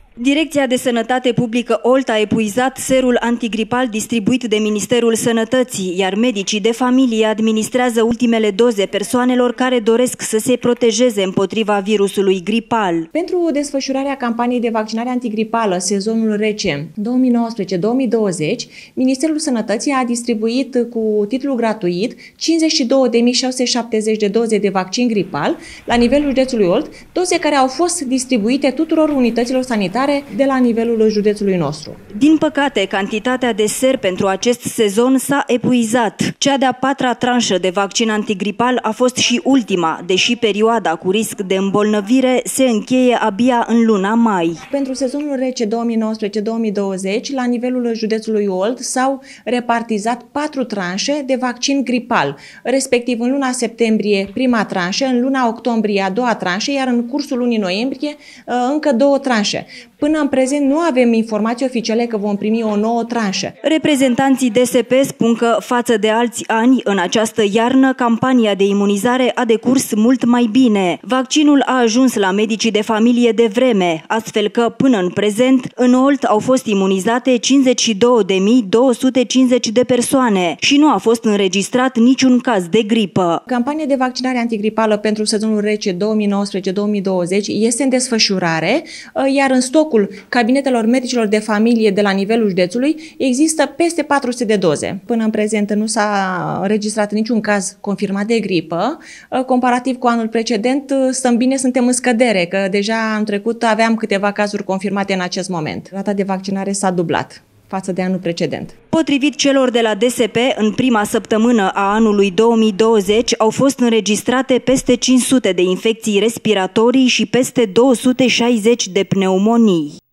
Direcția de Sănătate Publică Olt a epuizat serul antigripal distribuit de Ministerul Sănătății, iar medicii de familie administrează ultimele doze persoanelor care doresc să se protejeze împotriva virusului gripal. Pentru desfășurarea campaniei de vaccinare antigripală sezonul rece 2019-2020, Ministerul Sănătății a distribuit cu titlu gratuit 52.670 de doze de vaccin gripal la nivelul județului Olt, doze care au fost distribuite tuturor unităților sanitare de la nivelul județului nostru. Din păcate, cantitatea de ser pentru acest sezon s-a epuizat. Cea de-a patra tranșă de vaccin antigripal a fost și ultima, deși perioada cu risc de îmbolnăvire se încheie abia în luna mai. Pentru sezonul rece 2019-2020, la nivelul județului Olt s-au repartizat 4 tranșe de vaccin gripal, respectiv în luna septembrie prima tranșă, în luna octombrie a doua tranșă, iar în cursul lunii noiembrie încă 2 tranșe. Până în prezent nu avem informații oficiale că vom primi o nouă tranșă. Reprezentanții DSP spun că, față de alți ani, în această iarnă, campania de imunizare a decurs mult mai bine. Vaccinul a ajuns la medicii de familie de vreme, astfel că, până în prezent, în Olt au fost imunizate 52.250 de persoane și nu a fost înregistrat niciun caz de gripă. Campania de vaccinare antigripală pentru sezonul rece 2019-2020 este în desfășurare, iar în stocul cabinetelor medicilor de familie de la nivelul județului există peste 400 de doze. Până în prezent nu s-a înregistrat niciun caz confirmat de gripă. Comparativ cu anul precedent, stăm bine, suntem în scădere, că deja în trecut aveam câteva cazuri confirmate în acest moment. Rata de vaccinare s-a dublat față de anul precedent. Potrivit celor de la DSP, în prima săptămână a anului 2020 au fost înregistrate peste 500 de infecții respiratorii și peste 260 de pneumonii.